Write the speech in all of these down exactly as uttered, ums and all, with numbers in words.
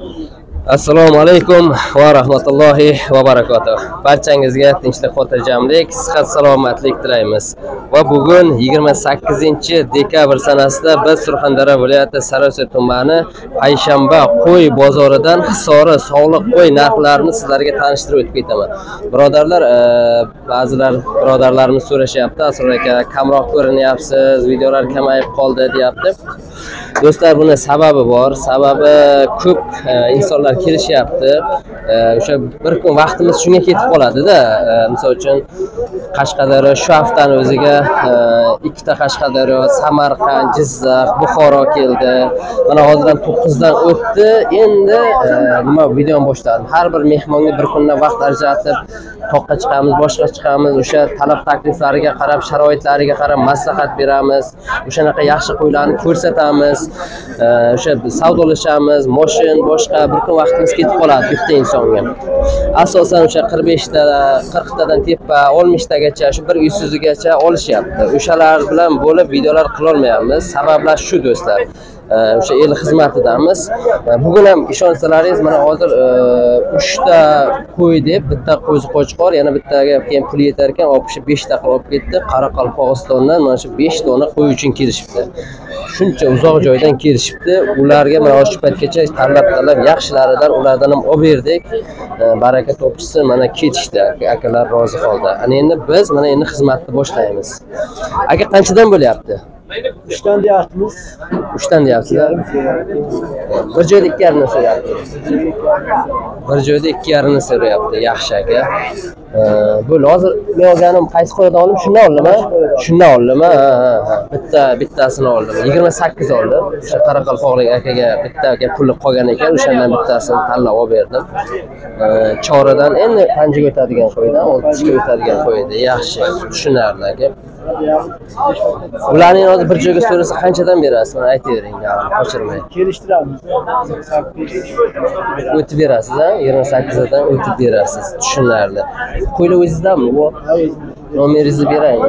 Assalomu alaykum va rahmatullohi va barakatuh. Barchangizga tinchlik, xotirjamlik, sihat, salomatlik tilaymiz. Va bugun yigirma sakkizinchi dekabr sanasida biz Surxondaryo viloyati Sariosiyo tumani Payshanba qo'y bozoridan Hisori sog'liq qo'y narxlarini sizlarga tanishtirib o'tib ketaman. Birodarlar, ba'zilar birodarlarimiz so'rashyapti, Asror aka, kamroq ko'rinyapsiz, videolar kamayib qoldi deyapti. Do'stlar, buni sababi bor. Sababi ko'p insonlar kelishyapti. O'sha bir kun vaqtimiz shunga ketib qoladi-da. Misol uchun Qashqadaryo shu haftani o'ziga ikkita Qashqadaryo, Samarqand, Jizzax, Buxoro keldi. Mana hozirdan to'qqizdan o'tdi. Endi nima videoni boshladim. Har bir mehmonga bir kundan vaqt ajratib toqqa chiqamiz, boshqa chiqamiz. O'sha talab takliflariga qarab, sharoitlariga qarab maslahat beramiz. O'shanaqa yaxshi qo'ylarni ko'rsatamiz. O'sha savdolashamiz, moshin, boshqa bir kun vaqtimiz ketib qoladi bitta insonga. Asosan o'sha qirq beshta, qirqtadan tepa, oltmishtagacha, shu bir yuz gacha olishyapti. O'shalar bilan bo'lib videolar qila olmayapmiz. Sabablar shu do'stlar. O'sha el xizmatidamiz. Bugun ham ishonsalaringiz, mana hozir uchta qo'y deb bitta qo'zi qo'chqor, yana bittaga keyin pul yetar ekan, olib kelib besh ta qilib olib ketdi. Qoraqalpog'istondan mana shu besh dona qo'y uchun kelishibdi. Shuncha uzoq joydan kelishibdi. Ularga mana shu paytgacha tanlab-tanlab yaxshilaridan ulardan ham olib berdik. Baraka topchisi mana ketishdi. Akalar rozi qoldi. Ana endi biz mana endi xizmatni boshlaymiz. Aka, qanchadan bo'lyapti? uchdan deyapmiz. uchdan deyapsizlar. Bir joyda ikki yarim so'rayapti. Bir joyda ikki yarim so'rayapti. Yaxshi aka. Bu hozir men olganim qaysi qo'ydan oldim? Shundan oldimmi? Shundan oldimmi? Ha, ha. Bitta bittasini oldim. yigirma sakkiz oldim. O'sha Qoraqalpoqlik akaga bittaga puli qolgan ekan, o'shandan bittasini tanlab olib berdim. Choradan endi panjaga o'tadigan qo'ydan oltmishga o'tadigan qo'ydi. Yaxshi, tushunarli aka. Ularning hozir bir joyga so'rasa qanchadan berasiz? Mana aytavering, qochirmay. Kelishtiramiz. O'tib berasiz, ha? yigirma sakkizdan o'tib berasiz. Tushunarli. Qo'ylar o'zizdami bu? Nomeringizni beraymi?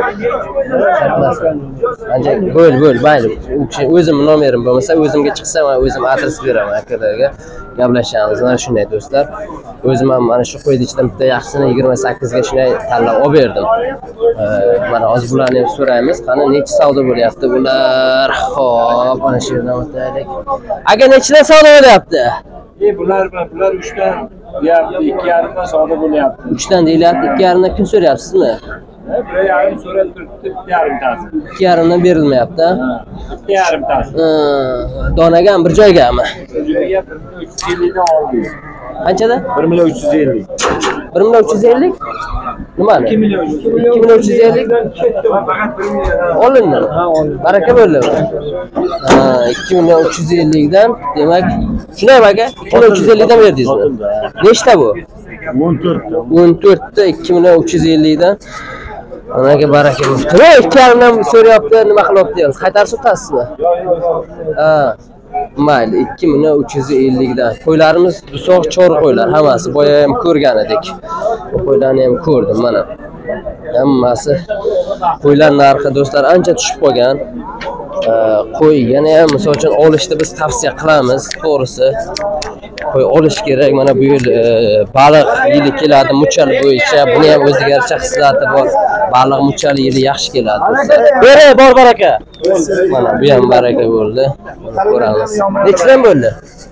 Qancha? Bo'l, bo'l, mayli. O'zim nomerim bo'lmasa, o'zimga chiqsa, men o'zim adres beraman akalarga. Gaplashamiz. Mana shunday do'stlar. O'zim ham mana shu qo'ydi ichidan bitta yaxshisini yigirma sakkizga shunday tanlab olib berdim. Mana hozir bularni ham so'raymiz. Qani necha savdo bo'lyapti bular? Xo'p, mana shu yerdan o'taylik. Aka, nechadan savdo bo'lyapti? E, bular bular uchdan deyapti, ikki yarimdan savdo bo'lyapti. uchdan deyilyapti, ikki yarimdan kun so'rayapsizmi? bir yarim so'rab turibdi, ikki yarimtasi. ikki yarimdan berilmayapti. ikki yarimtasi. Donagami, bir joygami? Bir joyga bir million uch yuz ellikdan oldik. Qanchada? bir million uch yuz ellik. bir million uch yuz ellik? Nimani? ikki million ikki million uch yuz ellik faqat bir million. Olindi. Ha, olindi. Baraka bo'ldi. Ha, ikki million uch yuz ellikdan, demak, shunday aka, ikki million uch yuz ellikdan berdingizmi? Nechta bu? o'n to'rtta. o'n to'rtta ikki million uch yuz ellikdan. Anaga baraka bo'ldi. Nima ikki yarimdan so'rayapti, nima qilyapti deyapsiz? Qaytarib o'tasizmi? Ha. Mayli, ikki million uch yuz ellikdan. Qo'ylarimiz busoq chor qo'ylar, hammasi boya ham ko'rgan edik. Bu qo'ylarni ham ko'rdim mana. Hammasi qo'ylar narxi do'stlar ancha tushib qolgan. Qo'y yana ham misol uchun olishni biz tavsiya qilamiz, to'g'risi. Qo'y olish kerak. Mana bu yil baliq yili keladi muchal bo'yicha. Buni ham o'ziga yarasha xislati bor. Baliq muchal yili yaxshi keladi do'stlar. Bere, bor baraka. Mana bu ham baraka bo'ldi. Ko'ramiz. Nechidan bo'ldi?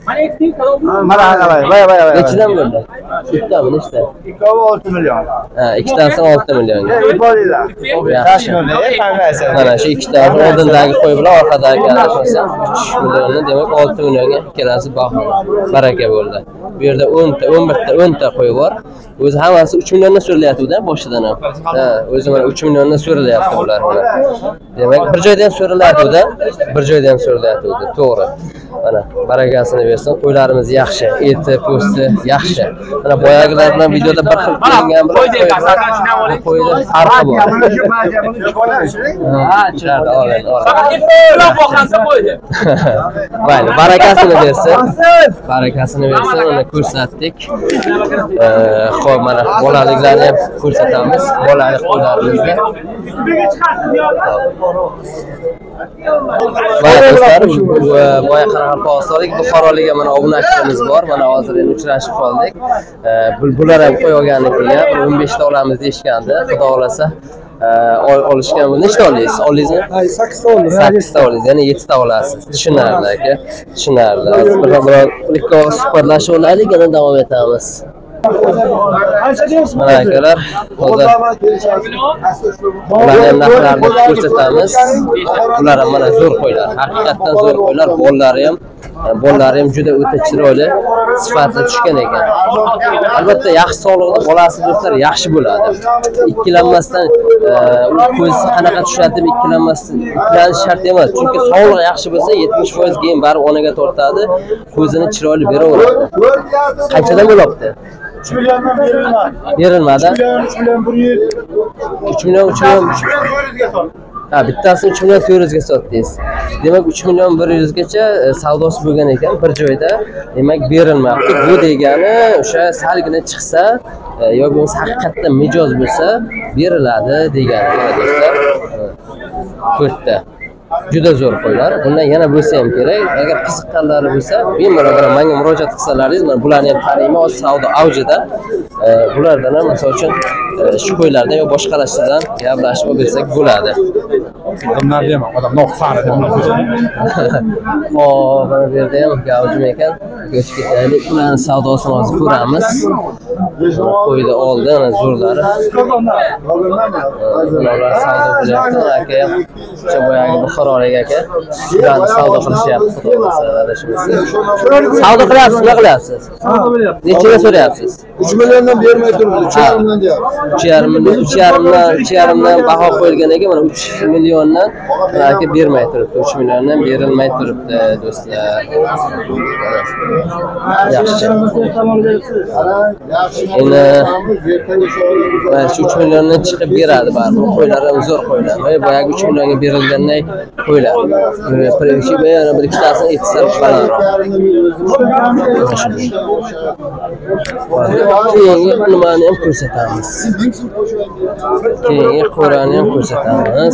Mana qarang, voy voy voy. Nechidan bo'ldi? Bittami, nechta? Ikkovi olti million. Ha, ikkitasi olti millionga. Ibolinglar. Yaxshi. Mana shu ikkitasi oldindagi qo'y bilan orqadagi arasida uch millionni, demak olti millionga ikkalasi baho. Baraka bo'ldi. Bu yerda o'nta, o'n birta, o'nta qo'y bor. O'zi hammasi uch milliondan so'ralyapti-da boshidan ham. Ha, o'zi mana uch milliondan so'ralyapti bular mana. Demak, bir joydan so'ralyapti-da, bir joydan so'ralyapti, to'g'ri. Mana barakasini bersin. Qo'ylarimiz yaxshi, eti, po'sti yaxshi. Mana boyagilar bilan videoda bir xil ko'ringan bir qo'y. Qo'yda farqi bor. Ha, chiqadi, oladi, oladi. Faqat bilan boqansa qo'ydi. Mayli, barakasini bersin. Barakasini bersin, uni ko'rsatdik. Xo'p, mana bolaliklarni ham ko'rsatamiz. Bolalik qo'ylar qo'ylarimizda. Mana do'stlar, boya Qoraqalpog'istonlik Buxorolik mana obunachilarimiz bor. Mana hozir endi uchrashib qoldik. Bulbular ham qo'y olgan ekan, o'n besh ta olamiz deyishgandi. Xudo xolasa olishgan. Nechta oldingiz? Oldingizmi? sakkiz ta oldim. sakkiz ta oldingiz, ya'ni yetti ta olasiz. Tushunarli aka. Tushunarli. Hozir bir-bir ikki og'iz suhbatlashib olaylik, yana davom etamiz. Mana akalar, hozir ularni ham narxlarini ko'rsatamiz. Ular ham mana zo'r qo'ylar. Haqiqatdan zo'r qo'ylar. Bollari ham, bollari ham juda o'ta chiroyli, sifatli tushgan ekan. Albatta, yaxshi sog'liqda bolasi do'stlar yaxshi bo'ladi. Ikkilanmasdan ko'z qanaqa tushadi deb ikkilanmasdan, ikkilanish shart emas. Chunki sog'liq yaxshi bo'lsa, yetmish foiz keyin baribir onaga tortadi, ko'zini chiroyli beraveradi. Qanchadan bo'lyapti? uch milliondan berilmadi. Berilmadi. uch million bir yuz. uch million uch million uch million to'rt yuzga sotdim. Ha, bittasini uch million to'rt yuzga sotdingiz. Demak uch million bir yuz gacha savdosi bo'lgan ekan bir joyda. Demak berilmayapti. Bu degani o'sha salgina chiqsa yoki bo'lmasa haqiqatdan mijoz bo'lsa beriladi degani mana do'stlar. to'rtta. Juda zo'r qo'ylar. Bundan yana bo'lsa ham kerak. Agar qiziqqanlari bo'lsa, bemalol menga murojaat qilsalaringiz, mana bularni ham qarayman, hozir savdo avjida. Bulardan ham masalan uchun shu qo'ylardan yo boshqalardan gaplashib olsak bo'ladi. Odamlar deyman, odam noqsari deb. Hop, mana bu yerda ham gavjum ekan. O'tib ketaylik. Ularni savdosini hozir ko'ramiz. Qo'ydi oldi, mana zo'rlari. Ular savdo qilyapti, aka ham. O'sha boyagi Buxorolik aka. Ularni savdo qilishyapti, xudo xolasa adashmasa. Savdo qilyapsiz, nima qilyapsiz? Savdo bo'lyapti. Nechaga so'rayapsiz? uch milliondan bermay turibdi. uch yarim million deyapti. uch yarim million, uch yarim dan, uch yarim dan baho qo'yilgan ekan, mana uch milliondan aka bermay turibdi. uch milliondan berilmay turibdi, do'stlar. Yaxshi. Endi mana shu uch milliondan chiqib beradi baribir. Qo'ylar ham zo'r qo'ylar. Boyagi uch millionga berilganday qo'ylar. Birinchi yana bir ikkitasini aytsa balandroq. Keyingi nimani ham ko'rsatamiz. Keyingi qo'rani ham ko'rsatamiz.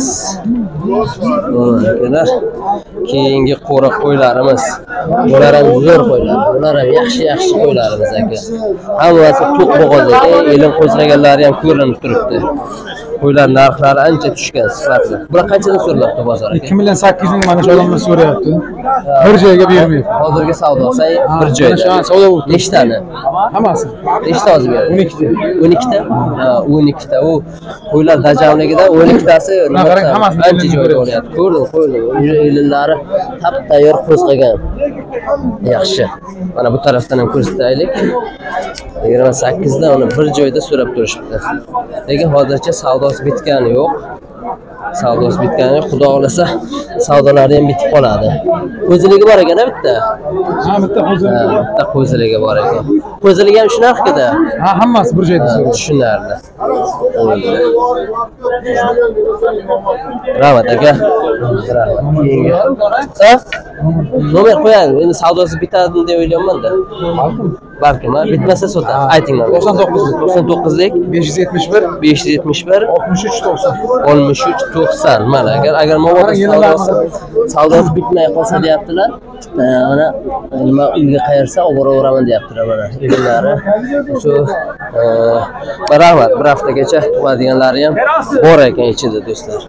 Mana keyingi qo'ra qo'ylarimiz. Bular ham zo'r qo'ylar. Bular ham yaxshi-yaxshi qo'ylarimiz aka. Hammasi to'q bo'g'oz ekan, elin qo'zg'aganlari ham ko'rinib turibdi. Qo'ylar narxlari ancha tushgan sifatli. Bular qanchadan so'ralmoqda bozor aka? ikki million sakkiz ming mana shu odamlar so'rayapti. Bir joyga bermaydi. Hozirgi savdosi bir joyda. Mana shu savdo bo'ldi. Nechtani? Hammasi. Nechta hozir beradi? o'n ikkita. o'n ikkita? Ha, o'n ikkita. U qo'ylar dajamligidan o'n ikkitasi ancha joyda bo'lyapti. Ko'rdim, ko'rdim. Elinlari tap-tayyor qo'zg'agan. Yaxshi. Mana bu tarafdan ham ko'rsataylik. yigirma sakkizda uni bir joyda so'rab turishibdi. Lekin hozircha savdosi bitgani yo'q. Savdosi bitgani yo'q. Xudo xolasa savdolari ham bitib qoladi. Qo'ziligi bor ekan bitta. Ha, bitta qo'ziligi. Bitta qo'ziligi bor ekan. Qo'ziligi ham shu narxda. Ha, hammasi bir joyda so'raydi. Tushunarli. Rahmat aka. Rahmat. Keyingi. Ha? Nomer qo'yadi. Endi savdosi bitadi deb o'ylayapman-da. Balkim, ha, bitmasa sotasiz. Ayting mana. to'qson to'qqizlik. to'qson to'qqizlik besh yuz yetmish bir besh yuz yetmish bir oltmish uch to'qson. oltmish uch to'qson. Mana agar agar mobodo savdosi savdosi bitmay qolsa deyaptilar. Mana nima uyga qayersa olib boraveraman deyaptilar mana. Elinlari shu rahmat, bir haftagacha turadiganlari ham bor ekan ichida do'stlar.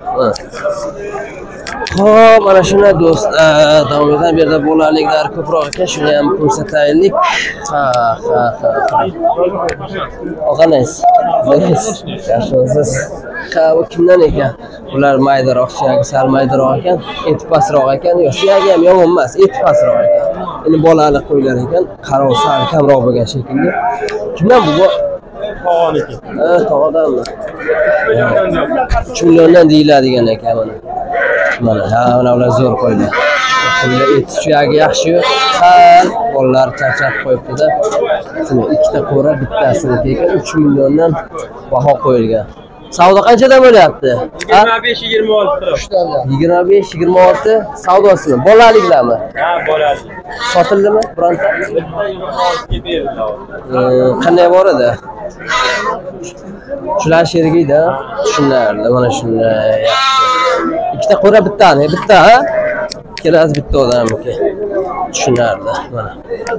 Xo'p, mana shuna do'stlar, davom etamiz. Bu yerda bo'laliklar ko'proq ekan, shuni ham ko'rsataylik. Ha, ha, ha. Og'anaysiz. Yaxshimisiz? Ha, bu kimdan ekan? Ular maydaroq, suyagi sal maydaroq ekan, eti pastroq ekan. Yo'q, suyagi ham yomon emas, eti pastroq ekan. Endi bolalik qo'ylar ekan, qarov sal kamroq bo'lgan shekilli. Kimdan bu? Tog'aniki. Ha, tog'adanmi? uch milliondan deyiladigan ekan mana. Mana, ha, mana ular zo'r qo'ylar. Qo'ylar eti suyagi yaxshi, sal bolalar charchab qo'yibdi-da. Shuni ikkita qo'ra bittasini ekan uch milliondan baho qo'yilgan. Savdo qanchadan bo'lyapti? yigirma besh yigirma olti. yigirma besh yigirma olti savdosimi? Bolaliklarmi? Ha, bo'ladi. Sotildimi bironta? Qanday bor edi? Shular sherigida tushunarli, mana shunday. Ikkita qo'ra bittani, bitta ha? Ikkalasi bitta odamniki. Tushunarli mana.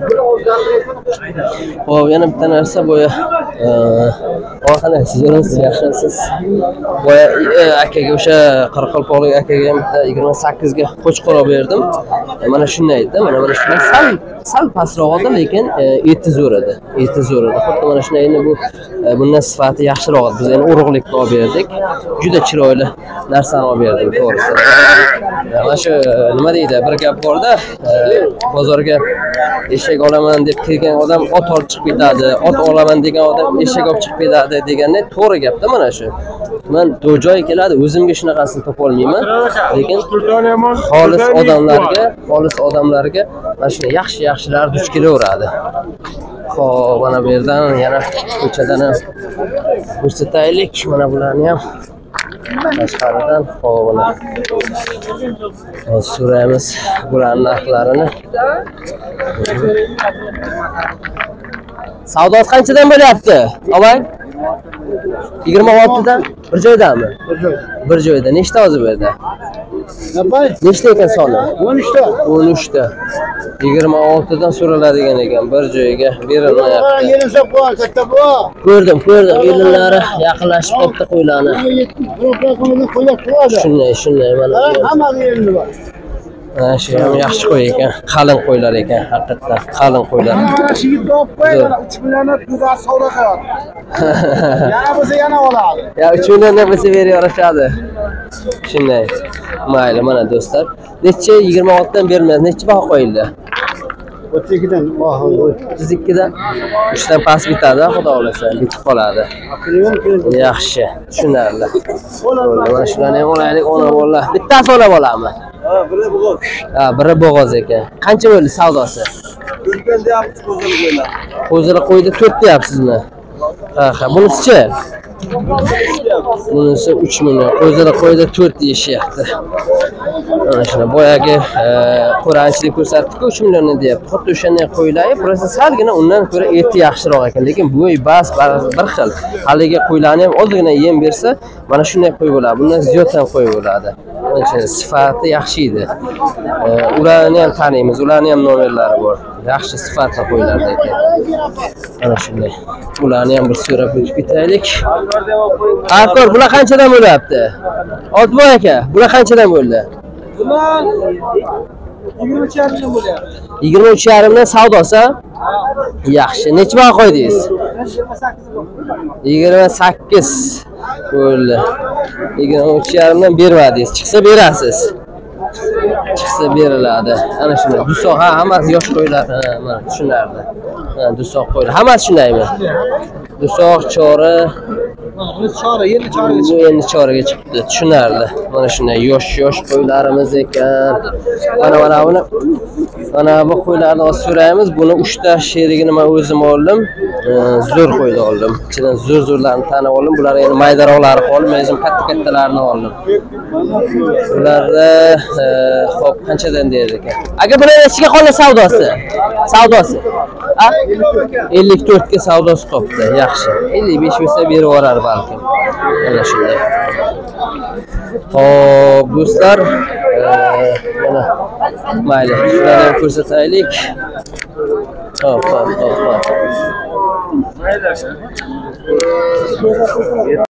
Xo'p, yana bitta narsa boya qanaqa siz yaxshisiz. Boya akaga o'sha Qoraqalpoqlik akaga ham bitta yigirma sakkiz ga qo'chqor olib berdim. Mana shunday aytdi. Mana mana shunday sal sal pastroq edi, lekin eti zo'r edi. Eti zo'r edi. Xuddi mana shunday endi bu bundan sifati yaxshiroq edi. Biz endi urug'likni olib berdik. Juda chiroyli narsani olib berdim, to'g'risi. Mana shu nima deydi? Bir gap bor-da, bozorga eshak olaman deb kelgan odam ot olib chiqib ketadi, ot olaman degan odam eshak olib chiqib ketadi deganda to'g'ri gap-da mana shu. Men do'joy keladi, o'zimga shunaqasini topa olmayman, lekin xolis odamlarga, xolis odamlarga mana shunday yaxshi-yaxshilar duch kelaveradi. Xo'p, mana bu yerdan yana ko'chadan ham ko'rsataylik, mana bularni ham. Tashqaridan xo'bini so'raymiz bularning narxlarini. Savdosi qanchadan bo'lyapti? Omang? yigirma olti dan bir joydanmi? Bir joyda. Bir joyda. Nechta hozir bu yerda? Nechta ekan soni? o'n uch ta. o'n uch ta. yigirma olti dan so'raladigan ekan bir joyga berilmayapti. Yerimsa qo'y, katta bu. Ko'rdim, ko'rdim. Yelinlari yaqinlashib qopti qo'ylarni. Shunday, shunday mana. Hamma yerinde bor. Mana shu ham yaxshi qo'y ekan. Qalin qo'ylar ekan, haqiqatan qalin qo'ylar. Mana shu yerda olib qo'y, mana uch million pul savdo qilyapti. Yana bo'lsa yana oladi. Ya uch milliondan bo'lsa beraverishadi. Shunday. Mayli, mana do'stlar. Necha yigirma olti dan bermaymiz. Necha baho qo'yildi? o'ttiz ikki dan baho. o'ttiz ikki dan uch dan past bitadi, xudo xolasa, bitib qoladi. Yaxshi, tushunarli. Mana shularni ham olaylik, ona bola. Bittasi ona bolami? Ha, biri bo'g'oz. Ha, biri bo'g'oz ekan. Qancha bo'ldi savdosi? Ko'rgan deyapsiz qo'zini qo'ylar. Qo'zini qo'ydi to'rt deyapsizmi? Ha, ha, bunisi-chi? Bunisi uch million. Qo'zini qo'ydi to'rt deyishyapti. Mana shuna boyagi qo'ranchilik ko'rsatdik, uch million deyapti. Xuddi o'shanday qo'ylarga, prosta salgina undan ko'ra eti yaxshiroq ekan, lekin bo'y bas bir xil. Haligi qo'ylarni ham ozgina yem bersa, mana shunday qo'y bo'ladi. Bundan ziyod ham qo'y bo'ladi. Mana shu sifati yaxshi edi. Ularni ham taniymiz, ularning ham nomerlari bor. Yaxshi sifatli qo'ylarda ekan. Mana shunday. Ularni ham bir so'rab o'tib ketaylik. Akor, bular qanchadan bo'lyapti? Oltboy aka, bular qanchadan bo'ldi? Bular yigirma uch yarim dan bo'lyapti. yigirma uch yarim dan savdosi? Yaxshi. Necha baho qo'ydingiz? yigirma sakkiz bo'ldi. yigirma uch yarim dan bermadingiz. Chiqsa berasiz. Chiqsa beriladi. Ana shunday. Dusoq, ha, hammasi yosh qo'ylar. Mana tushunarli. Ha, dusoq qo'ylar. Hammasi shundaymi? Dusoq, chora, Chora, endi choraga bu endi choraga chiqdi. Tushunarli. Mana shunday yosh-yosh qo'ylarimiz ekan. Mana mana buni mana bu qo'ylarni olib so'raymiz. Buni uch ta sherigini men o'zim oldim. Zo'r qo'yni oldim. Ichidan zo'r-zo'rlarni tanib oldim. Bular endi maydaroqlari qolib, men o'zim katta-kattalarni oldim. Bularda xo'p, qanchadan deydi ekan? Aka, bular nechiga qoldi savdosi? Savdosi. Ha? ellik to'rt ga savdosi qopti. Yaxshi. ellik besh bo'lsa berib yuborar balkim. Mana shunday. Xo'p, do'stlar, mana mayli, shularni ham ko'rsataylik. Xo'p, xo'p, xo'p, xo'p.